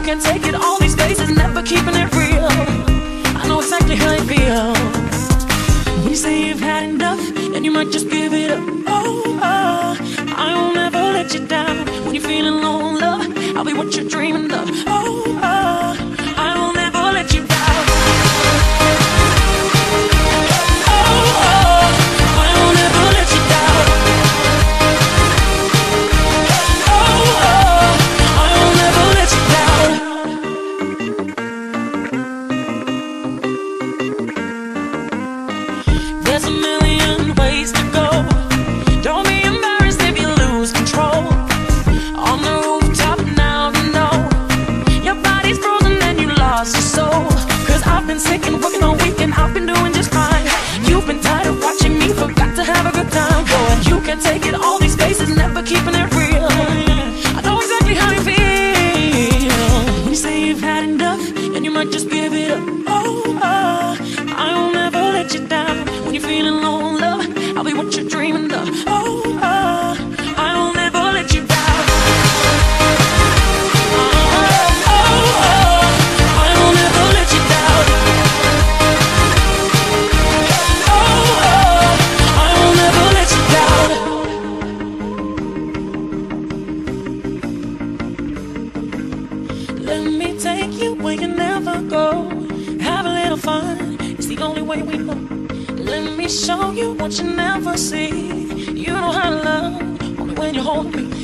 can take it all these places, never keeping it real. I know exactly how you feel when you say you've had enough and you might just give it up. Oh, I won't ever let you down. When you're feeling low, love, I'll be what you're dreaming of. Oh, I won't ever let you down. Take it all these places, never keeping it real. I know exactly how you feel when you say you've had enough and you might just give it up. Oh, I won't ever let you down. When you're feeling low, love, I'll be what you're dreaming of. Oh, I won't ever let you down. Show you what you never see. You know how to love only when you hold me.